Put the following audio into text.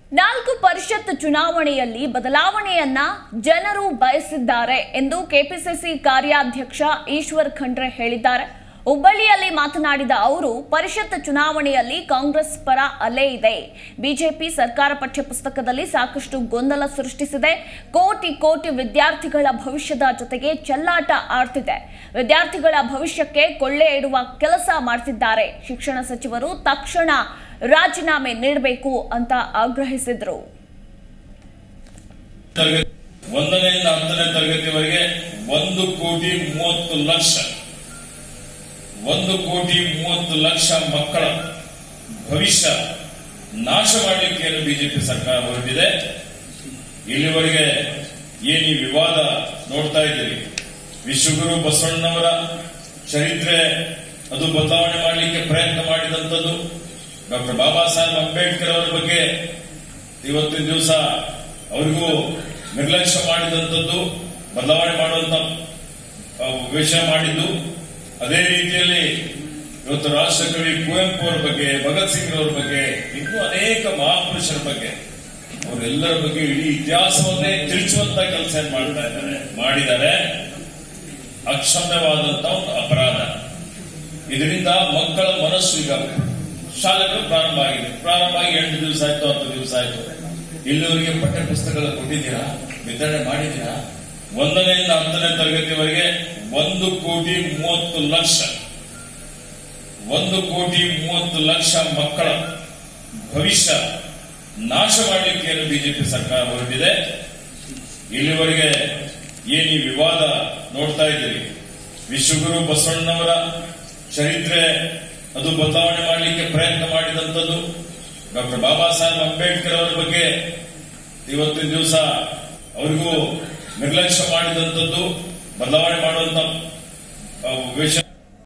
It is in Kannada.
ನಾಲ್ಕು ಪರಿಷತ್ ಚುನಾವಣೆಯಲ್ಲಿ ಬದಲಾವಣೆಯನ್ನ ಜನರು ಬಯಸಿದ್ದಾರೆ ಎಂದು ಕೆಪಿಸಿಸಿ ಕಾರ್ಯಾಧ್ಯಕ್ಷ ಈಶ್ವರ್ ಖಂಡ್ರೆ ಹೇಳಿದ್ದಾರೆ. ಹುಬ್ಬಳ್ಳಿಯಲ್ಲಿ ಮಾತನಾಡಿದ ಅವರು, ಪರಿಷತ್ ಚುನಾವಣೆಯಲ್ಲಿ ಕಾಂಗ್ರೆಸ್ ಪರ ಅಲೆ ಇದೆ. ಬಿಜೆಪಿ ಸರ್ಕಾರ ಪಠ್ಯಪುಸ್ತಕದಲ್ಲಿ ಸಾಕಷ್ಟು ಗೊಂದಲ ಸೃಷ್ಟಿಸಿದೆ. ಕೋಟಿ ವಿದ್ಯಾರ್ಥಿಗಳ ಭವಿಷ್ಯದ ಜೊತೆಗೆ ಚೆಲ್ಲಾಟ ಆಡ್ತಿದೆ. ವಿದ್ಯಾರ್ಥಿಗಳ ಭವಿಷ್ಯಕ್ಕೆ ಕೊಳ್ಳೆ ಇಡುವ ಕೆಲಸ ಮಾಡ್ತಿದ್ದಾರೆ. ಶಿಕ್ಷಣ ಸಚಿವರು ತಕ್ಷಣ ರಾಜೀನಾಮೆ ನೀಡಬೇಕು ಅಂತ ಆಗ್ರಹಿಸಿದರು. 1ರಿಂದ 10ನೇ ತರಗತಿವರೆಗೆ 1,30,30,00,000 ಮಕ್ಕಳ ಭವಿಷ್ಯ ನಾಶ ಮಾಡಲಿಕ್ಕೆ ಬಿಜೆಪಿ ಸರ್ಕಾರ ಹೊರಟಿದೆ. ಇಲ್ಲಿವರೆಗೆ ಏನು ಈ ವಿವಾದ ನೋಡ್ತಾ ಇದ್ದೀರಿ, ವಿಶ್ವಗುರು ಬಸವಣ್ಣನವರ ಚರಿತ್ರೆ ಅದು ಬದಲಾವಣೆ ಮಾಡಲಿಕ್ಕೆ ಪ್ರಯತ್ನ ಮಾಡಿದಂಥದ್ದು, ಡಾಕ್ಟರ್ ಬಾಬಾ ಸಾಹೇಬ್ ಅಂಬೇಡ್ಕರ್ ಅವರ ಬಗ್ಗೆ ಇವತ್ತಿನ ದಿವಸ ಅವರಿಗೂ ನಿರ್ಲಕ್ಷ್ಯ ಮಾಡಿದಂಥದ್ದು, ಬದಲಾವಣೆ ಮಾಡುವಂತ ವಿಷಯ ಮಾಡಿದ್ದು. ಅದೇ ರೀತಿಯಲ್ಲಿ ಇವತ್ತು ರಾಷ್ಟ್ರಕವಿ ಕುವೆಂಪು ಅವರ ಬಗ್ಗೆ, ಭಗತ್ ಸಿಂಗ್ ಅವರ ಬಗ್ಗೆ, ಇನ್ನೂ ಅನೇಕ ಮಹಾಪುರುಷರ ಬಗ್ಗೆ, ಅವರೆಲ್ಲರ ಬಗ್ಗೆ ಇಡೀ ಇತಿಹಾಸವನ್ನೇ ತಿಳಿಸುವಂತ ಕೆಲಸ ಮಾಡಿದ್ದಾರೆ. ಅಕ್ಷಮ್ಯವಾದಂತ ಒಂದು ಅಪರಾಧ. ಇದರಿಂದ ಮಕ್ಕಳ ಮನಸ್ಸು ಈಗ ಶಾಲೆಗಳು ಪ್ರಾರಂಭ ಆಗಿ 8 ದಿವಸ ಆಯ್ತು, 10 ದಿವಸ ಆಯ್ತು. ಇಲ್ಲಿವರೆಗೆ ಪಠ್ಯ ಪುಸ್ತಕಗಳು ಕೊಟ್ಟಿದ್ದೀರಾ, ವಿತರಣೆ ಮಾಡಿದ್ದೀರಾ? 1ರಿಂದ 10ನೇ ತರಗತಿವರೆಗೆ 1,30,00,000 ಮಕ್ಕಳ ಭವಿಷ್ಯ ನಾಶ ಮಾಡಲಿಕ್ಕೆ ಬಿಜೆಪಿ ಸರ್ಕಾರ ಹೊರಟಿದೆ. ಇಲ್ಲಿವರೆಗೆ ಏನು ಈ ವಿವಾದ ನೋಡ್ತಾ ಇದ್ದೀರಿ, ವಿಶ್ವಗುರು ಬಸವಣ್ಣನವರ ಚರಿತ್ರೆ ಅದು ಬದಲಾವಣೆ ಮಾಡಲಿಕ್ಕೆ ಪ್ರಯತ್ನ ಮಾಡಿದಂಥದ್ದು, ಡಾಕ್ಟರ್ ಬಾಬಾ ಸಾಹೇಬ್ ಅಂಬೇಡ್ಕರ್ ಅವರ ಬಗ್ಗೆ ಇವತ್ತಿನ ದಿವಸ ಅವರಿಗೂ ನಿರ್ಲಕ್ಷ್ಯ ಮಾಡಿದಂಥದ್ದು, ಬದಲಾವಣೆ ಮಾಡುವಂತ ವಿಷಯ